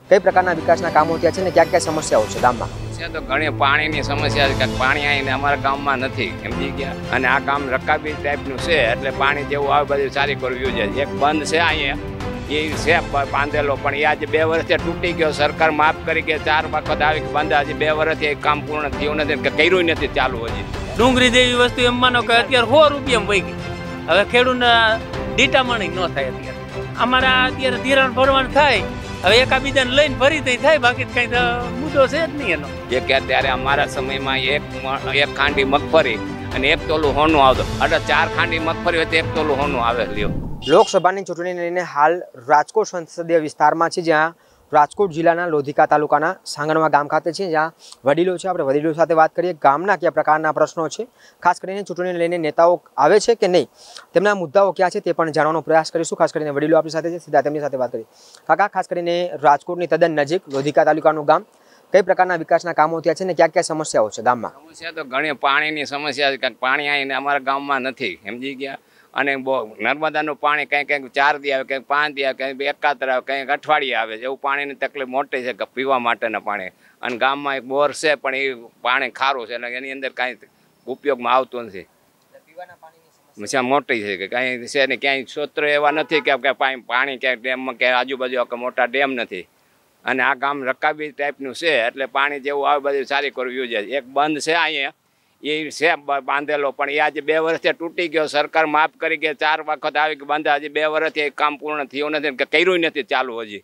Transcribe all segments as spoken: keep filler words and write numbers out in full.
કઈ પ્રકારના વિકાસના કામો થયા છે ને ક્યાં ક્યાં સમસ્યાઓ છે ગામમાં? છે તો ઘણી પાણીની સમસ્યા છે. પાણી આવીને અમારા ગામમાં નથી સમજી ગયા, અને આ ગામ રકાબી ટાઈપનું છે એટલે પાણી જેવું આવે બધું સારી કરવું જોઈએ. એક બંધ છે અહીંયા એ છે બાંધેલો, પણ એ આજે બે વર્ષથી તૂટી ગયો. સરકાર માફ કરી કે ચાર વખત આવી બંધ, આજે બે વર્ષથી કામ પૂર્ણ થયું નથી કે કર્યું નથી ચાલુ. હજી ડુંગળી જેવી વસ્તુ એમ માનો કે અત્યારે સો રૂપિયા વહી ગઈ. હવે ખેડૂતને ડીટામણી ન થાય. અત્યારે અમારા અત્યારે ધિરાણ ભરવાનું થાય, હવે એકાબીજાને લઈને ફરી થઈ થાય, બાકી કઈ મુદ્દો છે જ નહીં એનો. એ કે ત્યારે અમારા સમયમાં એક એક ખાંડી મગફળી અને એક તોલું હોનું આવતો, એટલે ચાર ખાંડી મગફળી હોય તો એક તોલું હોનું આવે. લ્યો, લોકસભાની ચૂંટણીને લઈને હાલ રાજકોટ સંસદીય વિસ્તારમાં છે, જ્યાં રાજકોટ જિલ્લાના લોધિકા તાલુકાના સાંગણવા ગામ ખાતે છે, જ્યાં વડીલો છે. આપણે વડીલો સાથે વાત કરીએ, ગામના કયા પ્રકારના પ્રશ્નો છે, ખાસ કરીને ચૂંટણીને લઈને નેતાઓ આવે છે કે નહીં, તેમના મુદ્દાઓ ક્યાં છે તે પણ જાણવાનો પ્રયાસ કરીશું. ખાસ કરીને વડીલો આપણી સાથે છે, સીધા તેમની સાથે વાત કરીએ. કાકા, ખાસ કરીને રાજકોટની તદ્દન નજીક લોધિકા તાલુકાનું ગામ, કઈ પ્રકારના વિકાસના કામો થયા છે ને ક્યાં ક્યાં સમસ્યાઓ છે ગામમાં? સમસ્યા તો ઘણી પાણીની સમસ્યા છે. પાણી આવીને અમારા ગામમાં નથી સમજી ગયા, અને બહુ નર્મદાનું પાણી કંઈક કંઈક ચાર દી આવે, કંઈક પાંચ દી આવે, કંઈક એકાત્ર આવે, કંઈક અઠવાડિયે આવે છે. એવું પાણીની તકલીફ મોટી છે કે પીવા માટેના પાણી. અને ગામમાં એક બોર છે પણ એ પાણી ખારું છે, એટલે એની અંદર કાંઈ ઉપયોગમાં આવતું નથી. સમસ્યા મોટી છે કે કાંઈ છે ને ક્યાંય સ્ત્રોત એવા નથી કે પાણી ક્યાંય ડેમમાં ક્યાંય આજુબાજુ કે મોટા ડેમ નથી. અને આ ગામ રકાબી ટાઈપનું છે એટલે પાણી જેવું આવે બધું સારી કરવું જોઈએ. એક બંધ છે અહીંયા એ છે બાંધેલો, પણ એ આજે બે વર્ષથી તૂટી ગયો. સરકાર માફ કરી કે ચાર વખત આવી કે બંધ, હજી બે વર્ષથી કામ પૂર્ણ થયું નથી કે કર્યું નથી ચાલુ. હજી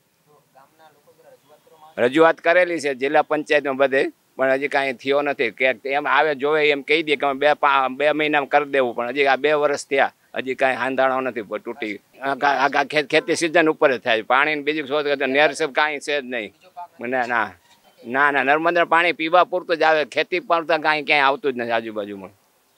રજૂઆત કરેલી છે જિલ્લા પંચાયતમાં બધે, પણ હજી કાંઈ થયો નથી. કે એમ આવે જોવે એમ કહી દે કે બે બે મહિનામાં કરી દેવું, પણ હજી આ બે વર્ષ થયા હજી કાંઈ હાંધાણો નથી. તૂટી ખેતી સિઝન ઉપર જ થાય. પાણી બીજું શોધ નેર છે કાંઈ છે જ નહીં. મને ના ના ના નર્મદા પાણી પીવા પૂરતું જ આવે, ખેતી પર તો કાંઈ ક્યાંય આવતું જ નથી આજુબાજુમાં.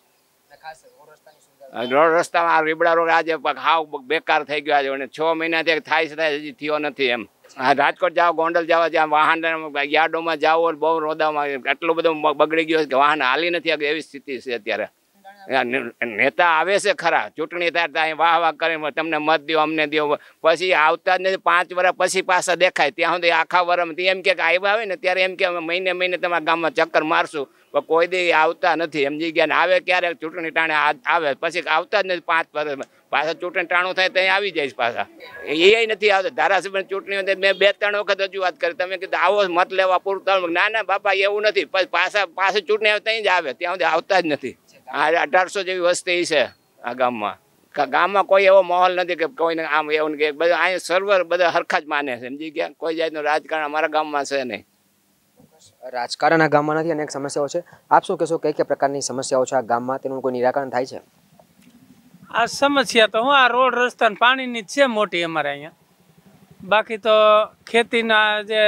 રોડ રસ્તામાં રીબડા રોડ આજે હાવ બેકાર થઈ ગયો આજે, અને છ મહિનાથી થાય છે થાય હજી થયો નથી. એમ રાજકોટ જાઓ, ગોંડલ જાવ, જ્યાં વાહન યાર્ડોમાં જાઓ બહુ રોદામાં એટલું બધું બગડી ગયો છે કે વાહન હાલી નથી એવી સ્થિતિ છે અત્યારે. નેતા આવે છે ખરા, ચૂંટણી થાય ત્યાં વાહ વાહ કરીને તમને મત દો અમને દો, પછી આવતા જ નથી. પાંચ વર્ષ પછી પાછા દેખાય ત્યાં સુધી આખા વર્ષમાં એમ કે આવ્યા આવે ને ત્યારે એમ કે મહિને મહિને તમારા ગામમાં ચક્કર મારશું, પણ કોઈ દી આવતા નથી સમજી ગયા. ને આવે ક્યારે ચૂંટણી ટાણે આવે, પછી આવતા જ નથી. પાંચ વર્ષ પાછા ચૂંટણી ટાણું થાય ત્યાં આવી જાય પાછા, એ નથી આવતા. ધારાસભ્ય ચૂંટણી મેં બે ત્રણ વખત રજૂઆત કરી, તમે કીધું આવો મત લેવા પૂરતા. ના ના બાપા એવું નથી, પછી પાછા પાછું ચૂંટણી આવે ત્યાં જ આવે, ત્યાં સુધી આવતા જ નથી. આ અઢારસો જેવી વસ્તી છે આ ગામમાં. ગામમાં કોઈ એવો માહોલ નથી કે કોઈને આમ એવું કે બધા અહીંયા સર્વર બધા હરખા જ માને છે સમજી ગયા. કોઈ જાતનું રાજકારણ અમારા ગામમાં છે નહીં. રાજકારણ આ ગામમાં નથી, અનેક સમસ્યાઓ છે. આપ શું કહેશો, કઈ કઈ પ્રકારની સમસ્યાઓ છે આ ગામમાં, તેનું કોઈ નિરાકરણ થાય છે? આ સમસ્યા તો હું આ રોડ રસ્તા પાણીની જ છે મોટી અમારે અહીંયા. બાકી તો ખેતીના જે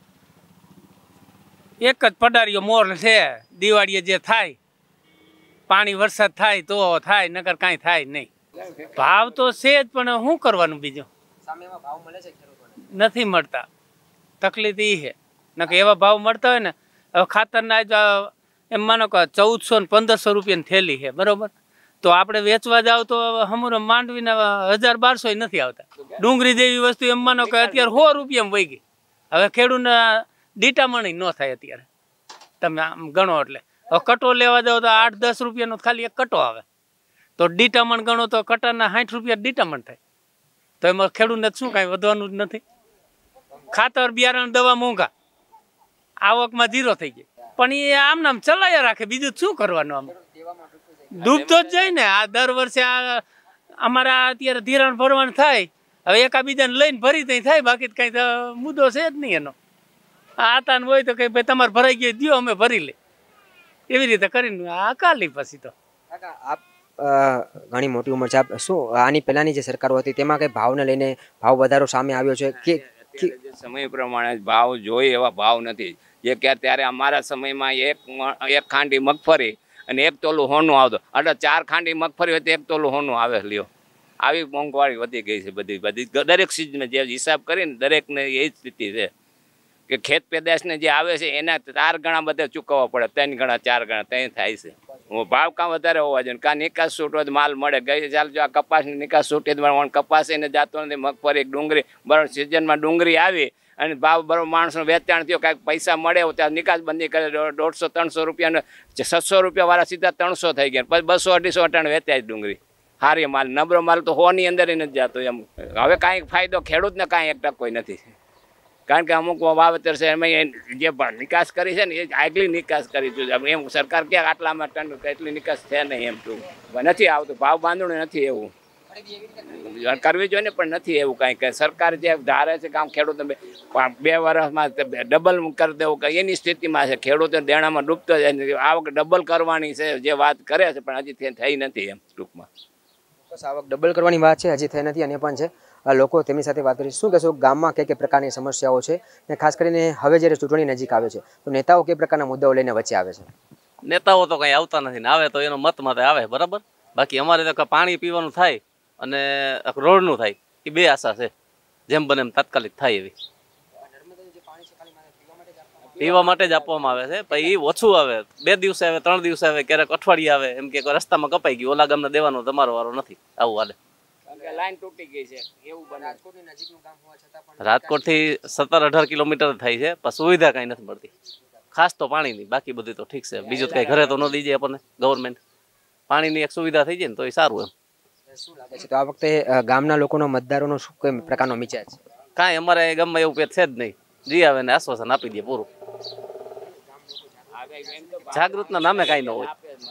એક જ પડારીઓ મોર છે, દિવાળીએ જે થાય પાણી વરસાદ થાય તો થાય, નકર કાંઈ થાય નહીં. ભાવ તો છે જ, પણ શું કરવાનું બીજું? નથી મળતા, તકલીફ એ છે. નકર એવા ભાવ મળતા હોય ને, હવે ખાતરના એમ માનો કે ચૌદસો ને પંદરસો રૂપિયાની થેલી છે, બરોબર? તો આપણે વેચવા જાવ તો હમણાં માંડવીના હજાર બારસો નથી આવતા. ડુંગળી જેવી વસ્તુ એમ માનો કે અત્યારે સો રૂપિયામાં વહી ગઈ. હવે ખેડૂતને ડીટામણી ન થાય અત્યારે, તમે આમ ગણો એટલે. હવે કટો લેવા જાવ તો આઠ દસ રૂપિયાનો ખાલી એક કટો આવે, તો ડીટામણ ગણો તો કટાના સાઠ રૂપિયા ડીટામણ થાય. તો એમાં ખેડૂતને શું કાંઈ વધવાનું જ નથી. ખાતર બિયારણ દવા મોંઘા, આવકમાં ઝીરો થઈ ગઈ. પણ એ આમ નામ ચલાયા રાખે, બીજું શું કરવાનું? આમ ડૂબતો જ જાય ને. આ દર વર્ષે આ અમારા અત્યારે ધિરાણ ભરવાનું થાય, હવે એકાબીજાને લઈને ફરી થઈ થાય, બાકી કઈ મુદ્દો છે જ નહીં એનો. આ આતાને હોય તો કઈ ભાઈ તમારે ભરાઈ ગયો દો, અમે ભરી લે, એવી રીતે કરીને આ કાલી. પછી તો આપ ઘણી મોટી ઉંમર છે, આપ શું આની પહેલાની જે સરકારો હતી તેમાં કઈ ભાવને લઈને ભાવ વધારો સામે આવ્યો છે કે સમય પ્રમાણે ભાવ જોઈએ એવા ભાવ નથી. જે કે ત્યારે અમારા સમયમાં એક એક ખાંડી મગફળી અને એક તોલું હોનું આવતો, એટલે ચાર ખાંડી મગફળી હોય તો એક તોલું હોનું આવે. લ્યો, આવી મોંઘવારી વધી ગઈ છે બધી બધી દરેક સીઝનમાં જે હિસાબ કરીને દરેકને એ જ સ્થિતિ છે કે ખેત પેદાશને જે આવે છે એના ચાર ગણા બધા ચૂકવવા પડે, ત્રણ ગણા ચાર ગણા ત્યાં થાય છે. ભાવ કાં વધારે હોવા જોઈએ, કાં નિકાસ છૂટ હોય માલ મળે. ગઈ ચાલ જો આ કપાસની નિકાસ છૂટી કપાસ એને જાતો નથી, મગફળી ડુંગળી બરાબર સિઝનમાં ડુંગળી આવી અને ભાવ બરોબર માણસનું વેચાણ થયો, કાંઈક પૈસા મળે ત્યાં નિકાસ બંધી કરે, દોઢસો ત્રણસો રૂપિયાનો છસો રૂપિયાવાળા સીધા ત્રણસો થઈ ગયા, પછી બસો અઢીસો અટાણે વેચાય ડુંગળી. સારી માલ, નબળો માલ તો હોની અંદર નથી જતો એમ. હવે કાંઈ ફાયદો ખેડૂતને કાંઈ એક ટકો નથી, કારણ કે અમુક વાવેતર છે એમાં જે નિકાસ કરી છે ને એ આગલી નિકાસ કરી છે. એમ સરકાર ક્યાં આટલામાં ટન એટલી નિકાસ છે નહીં, એમ ટૂંક નથી આવતું, ભાવ બાંધણું નથી એવું કરવી જોઈએ ને, પણ નથી એવું કાંઈ કે સરકાર જે ધારે છે કામ ખેડૂતને બે વર્ષમાં ડબલ કરી દેવું કે એની સ્થિતિમાં છે. ખેડૂતો દેણામાં ડૂબતો જાય, આવક ડબલ કરવાની છે જે વાત કરે છે, પણ હજી થઈ નથી એમ ટૂંકમાં. આવક ડબલ કરવાની વાત છે, હજી થઈ નથી. અને પણ છે લોકો તેમની સાથે વાત કરી. શું કહેશો, ગામમાં કઈ કઈ પ્રકારની સમસ્યાઓ છે, ને ખાસ કરીને હવે જ્યારે ચૂંટણી નજીક આવે છે તો નેતાઓ કઈ પ્રકારના મુદ્દાઓ લઈને વચ્ચે આવે છે? નેતાઓ તો કંઈ આવતા નથી ને આવે તો એનો મત મતે આવે, બરાબર. બાકી અમારે તો પાણી પીવાનું થાય અને રોડનું થાય, એ બે આશા છે, જેમ બને એમ તાત્કાલિક થાય એવી. પીવા માટે જ આપવામાં આવે છે, પછી એ ઓછું આવે, બે દિવસે આવે, ત્રણ દિવસે આવે, ક્યારેક અઠવાડિયે આવે, એમ કે રસ્તામાં કપાઈ ગયું, ઓલા ગામને દેવાનો તમારો વારો નથી, આવું હાલે. લાઈન તૂટી ગઈ છે એવું બને. રાજકોટ થી સત્તર અઢાર કિલોમીટર થાય છે, પણ સુવિધા કઈ નથી મળતી, ખાસ તો પાણીની. બાકી બધું તો ઠીક છે, બીજું કઈ ઘરે તો ન દઈ જાય આપણને ગવર્મેન્ટ. પાણીની એક સુવિધા થઈ જાય ને તો એ સારું એમ. શું લાગે છે તો આ વખતે ગામના લોકોનો મતદારોનો શું કઈ પ્રકારનો મિજાજ છે? કાંઈ અમારે ગામમાં એવું પેટ છે જ નહીં, જી આવે ને આશ્વાસન આપી દે પૂરું. જાગૃતના નામે કાંઈ ન હોય,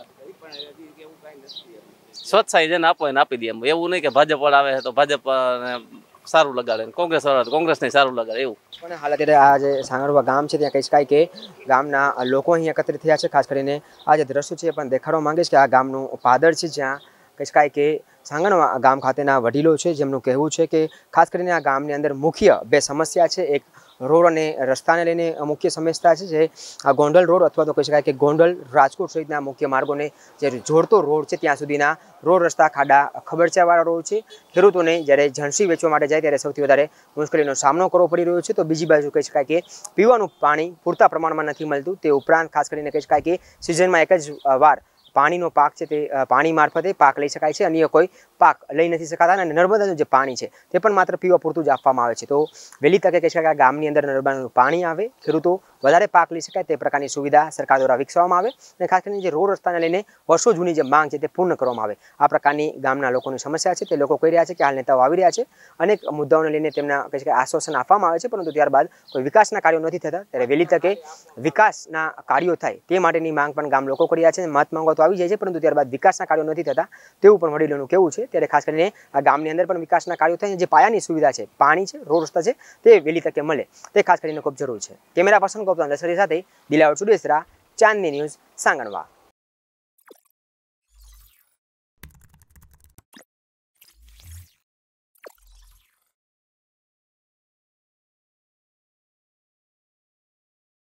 સ્વચ્છાઈ જેને આપો એને આપી દે. એમ એવું નહીં કે ભાજપ વાળા આવે તો ભાજપ સારું લગાડે, કોંગ્રેસ વાળા કોંગ્રેસ ને સારું લગાડે એવું. પણ હાલ અત્યારે આ જે સાંગરવા ગામ છે ત્યાં કહી શકાય કે ગામના લોકો અહીં એકત્રિત થયા છે. ખાસ કરીને આ જે દ્રશ્ય છે એ પણ દેખાડવા માંગીશ કે આ ગામનું પાદર છે, જ્યાં કહી શકાય કે સાંગણવા ગામ ખાતેના વડીલો છે, જેમનું કહેવું છે કે ખાસ કરીને આ ગામની અંદર મુખ્ય બે સમસ્યા છે. એક રોડ અને રસ્તાને લઈને મુખ્ય સમસ્યા છે, જે આ ગોંડલ રોડ અથવા તો કહી શકાય કે ગોંડલ રાજકોટ સહિતના મુખ્ય માર્ગોને જે જોડતો રોડ છે ત્યાં સુધીના રોડ રસ્તા ખાડા ખબરચાવાળા રોડ છે. ખેડૂતોને જ્યારે ઝણસી વેચવા માટે જાય ત્યારે સૌથી વધારે મુશ્કેલીનો સામનો કરવો પડી રહ્યો છે. તો બીજી બાજુ કહી શકાય કે પીવાનું પાણી પૂરતા પ્રમાણમાં નથી મળતું. તે ઉપરાંત ખાસ કરીને કહી શકાય કે સિઝનમાં એક જ વાર પાણીનો પાક છે તે પાણી મારફતે પાક લઈ શકાય છે, અન્ય કોઈ પાક લઈ નથી શકાતા. અને નર્મદાનું જે પાણી છે તે પણ માત્ર પીવા પૂરતું જ આપવામાં આવે છે. તો વહેલી તકે કહી શકાય કે ગામની અંદર નર્મદાનું પાણી આવે, ખેડૂતો વધારે પાક લઈ શકાય તે પ્રકારની સુવિધા સરકાર દ્વારા વિકસાવવામાં આવે. અને ખાસ કરીને જે રોડ રસ્તાને લઈને વર્ષો જૂની જે માંગ છે તે પૂર્ણ કરવામાં આવે. આ પ્રકારની ગામના લોકોની સમસ્યા છે. તે લોકો કહી રહ્યા છે કે હાલ નેતાઓ આવી રહ્યા છે, અનેક મુદ્દાઓને લઈને તેમના કહી શકાય આશ્વાસન આપવામાં આવે છે, પરંતુ ત્યારબાદ કોઈ વિકાસના કાર્યો નથી થતા. ત્યારે વહેલી તકે વિકાસના કાર્યો થાય તે માટેની માંગ પણ ગામ લોકો કરી રહ્યા છે. મત માંગવા તો આવી જાય છે, પરંતુ ત્યારબાદ વિકાસના કાર્યો નથી થતા તેવું પણ વડીલોનું કહેવું છે. ત્યારે ખાસ કરીને આ ગામની અંદર પણ વિકાસના કાર્યો થાય, જે પાયાની સુવિધા છે, પાણી છે, રોડ રસ્તા છે, તે વહેલી તકે મળે તે ખાસ કરીને ખૂબ જરૂર છે. કેમેરા પર્સન ગૌતમ દશરથી સાથે દિલાવર ચુડેસરા, ચાંદની ન્યૂઝ, સાંગણવા.